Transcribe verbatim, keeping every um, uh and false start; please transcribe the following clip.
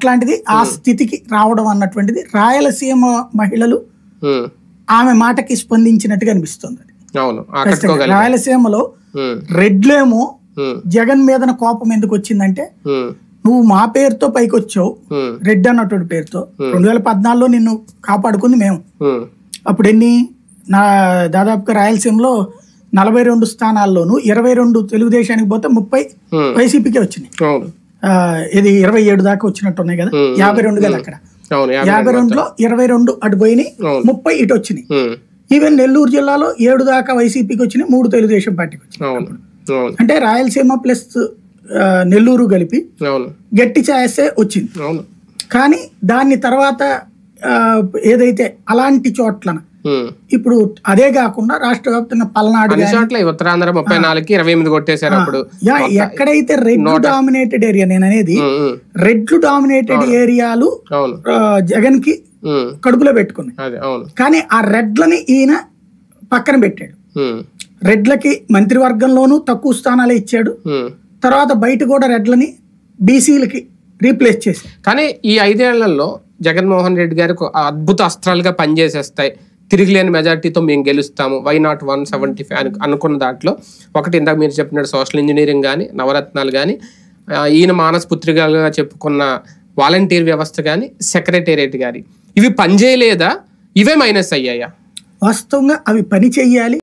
అట్లాంటిది ఆ స్థితికి రావడం అన్నటువంటిది రాయలసీమ మహిళలు ఆమె మాటకి స్పందించినట్టుగా అనిపిస్తుంది. రాయలసీమలో రెడ్లేమో జగన్ మీదన కోపం ఎందుకు వచ్చిందంటే, నువ్వు మా పేరుతో పైకి వచ్చావు, రెడ్డి అన్నటువంటి పేరుతో, రెండు వేల పద్నాలుగులో నిన్ను కాపాడుకుంది మేము. అప్పుడు ఎన్ని నా దాదాపుగా రాయలసీమలో నలభై రెండు స్థానాల్లోనూ ఇరవై రెండు తెలుగుదేశానికి పోతే ముప్పై వైసీపీకే వచ్చినాయి. ఇది ఇరవై ఏడు దాకా వచ్చినట్టు ఉన్నాయి కదా, యాభై రెండు కదా అక్కడ. యాభై రెండులో ఇరవై రెండు అటు పోయినాయి, ముప్పై ఇటు వచ్చినాయి. ఈవెన్ నెల్లూరు జిల్లాలో ఏడు దాకా వైసీపీకి వచ్చినాయి, మూడు తెలుగుదేశం పార్టీకి వచ్చినాయి. అంటే రాయలసీమ ప్లస్ నెల్లూరు కలిపి గట్టి ఛాయసే వచ్చింది. కానీ దాని తర్వాత ఏదైతే అలాంటి చోట్ల ఇప్పుడు అదే కాకుండా రాష్ట్ర వ్యాప్తంగా పల్నాడు, ఉత్తరాంధ్ర ముప్పై నాలుగు ఇరవై ఎనిమిది కొట్టేశారు. అప్పుడు ఎక్కడైతే రెడ్ డామినేటెడ్ ఏరియా, నేను అనేది రెడ్లు డామినేటెడ్ ఏరియాలు జగన్ కి కడుపులో పెట్టుకున్నాయి. కానీ ఆ రెడ్లని ఈయన పక్కన పెట్టాడు. రెడ్లకి మంత్రివర్గంలోనూ తక్కువ స్థానాలే ఇచ్చాడు. తర్వాత బయట కూడా రెడ్లని బీసీలకి రీప్లేస్ చేశారు. కానీ ఈ ఐదేళ్లలో జగన్మోహన్ రెడ్డి గారికి అద్భుత అస్త్రాలుగా పనిచేసేస్తాయి, తిరిగిలేని మెజార్టీతో మేము గెలుస్తాము, why not one seventy five అని అనుకున్న దాంట్లో ఒకటి ఇందాక మీరు చెప్పినట్టు సోషల్ ఇంజనీరింగ్ కానీ, నవరత్నాలు కానీ, ఈయన మానసపుత్రికలుగా చెప్పుకున్న వాలంటీర్ వ్యవస్థ కానీ, సెక్రటేరియట్ కానీ, ఇవి పనిచేయలేదా? ఇవే మైనస్ అయ్యాయా? వాస్తవంగా అవి పని చెయ్యాలి.